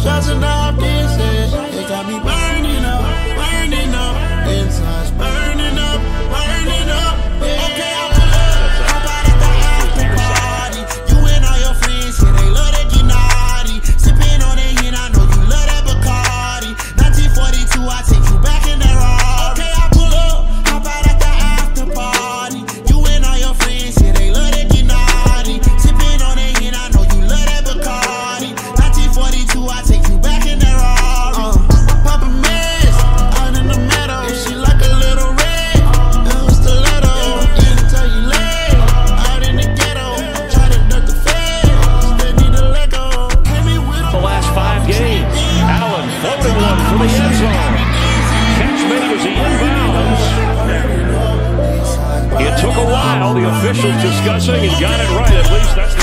shots and napkins, it got me burning up, inside's burning up, yeah. Okay, I pull up, hop out at the after party. You and all your friends, yeah, they love that get naughty. Sipping on that hit, I know you love that Bacardi. 1942, I take you back in that Rari. Okay, I pull up, hop out at the after party. You and all your friends, yeah, they love that get naughty. Sipping on that hit, I know you love that Bacardi. 1942, I take you back in that Rari. Papa Miss, out in the meadow, she like a little red. That was stiletto, until you lay. Out in the ghetto, try to duck the feds, they need to let go. The last 5 games, Allen floating one for the end zone. Catch made as he inbounds. It took a while, the officials discussing and got it right. At least that's the